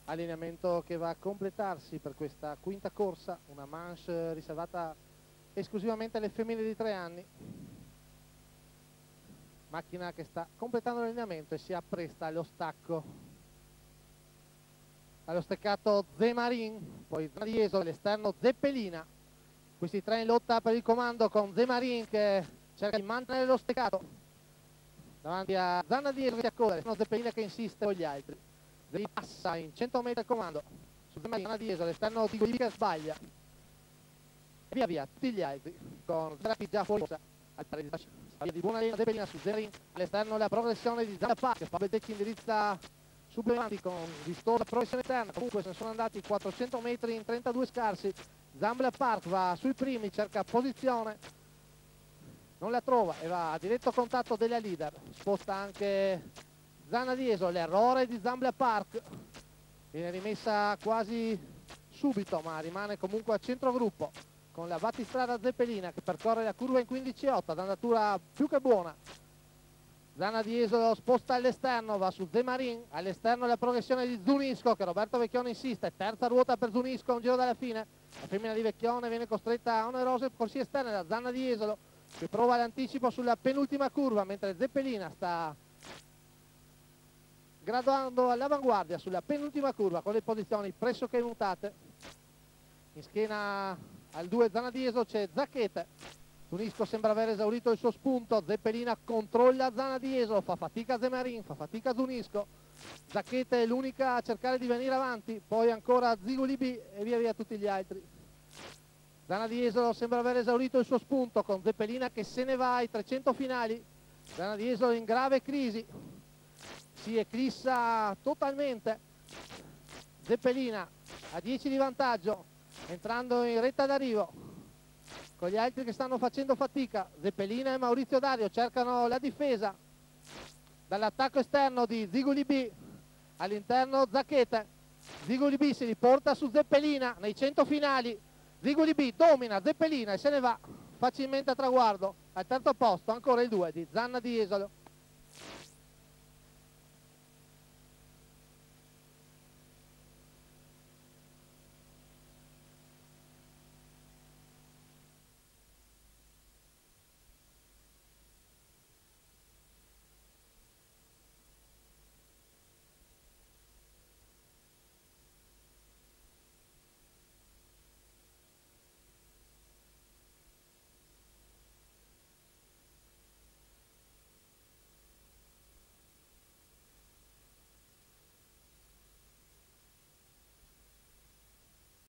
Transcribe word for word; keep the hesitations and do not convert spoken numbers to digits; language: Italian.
allineamento che va a completarsi per questa quinta corsa, una manche riservata esclusivamente alle femmine di tre anni. Macchina che sta completando l'allineamento e si appresta allo stacco, allo steccato Zemarin, poi Zanna di Jesolo, all'esterno Zeppelina. Questi tre in lotta per il comando con Zemarin che cerca di mantenere lo steccato davanti a Zanna di Jesolo che si accoda, sono Zeppelina che insiste con gli altri. Zeppelina passa in cento metri al comando su Zemarin, Zanna di Jesolo, all'esterno di Guglielmi che sbaglia. E via via tutti gli altri con Zerapi già fuori al pareggio di buona linea Zeppelina su Zemarin, all'esterno la progressione di Zambia Park, Fabio Tecchi indirizza subito avanti con vistosa progressione esterna. Comunque se ne sono andati quattrocento metri in trentadue scarsi. Zambia Park va sui primi, cerca posizione, non la trova e va a diretto contatto della leader. Sposta anche Zanna di Jesolo, l'errore di Zambia Park viene rimessa quasi subito, ma rimane comunque a centrogruppo con la battistrada Zeppelina che percorre la curva in quindici virgola otto ad andatura più che buona. Zanna di Jesolo sposta all'esterno, va su Zemarin, all'esterno la progressione di Zunisco che Roberto Vecchione insiste, terza ruota per Zunisco, un giro dalla fine. La femmina di Vecchione viene costretta a onerose corsie esterne da Zanna di Jesolo che prova l'anticipo sulla penultima curva, mentre Zeppelina sta graduando all'avanguardia sulla penultima curva con le posizioni pressoché mutate. In schiena al due Zanna di Jesolo c'è Zacchete. Zunisco sembra aver esaurito il suo spunto, Zeppelina controlla Zanna di Jesolo, fa fatica Zemarin, fa fatica Zunisco. Zacchete è l'unica a cercare di venire avanti, poi ancora Zigulibi e via via tutti gli altri. Zanna di Jesolo sembra aver esaurito il suo spunto con Zeppelina che se ne va ai trecento finali. Zanna di Jesolo in grave crisi, si eclissa totalmente. Zeppelina a dieci di vantaggio, entrando in retta d'arrivo con gli altri che stanno facendo fatica. Zeppelina e Maurizio Dario cercano la difesa dall'attacco esterno di Zigulibi, all'interno Zacchete. Zigulibi si riporta su Zeppelina nei cento finali. Zigulibi domina Zeppelina e se ne va facilmente a traguardo. Al terzo posto ancora il due di Zanna di Jesolo.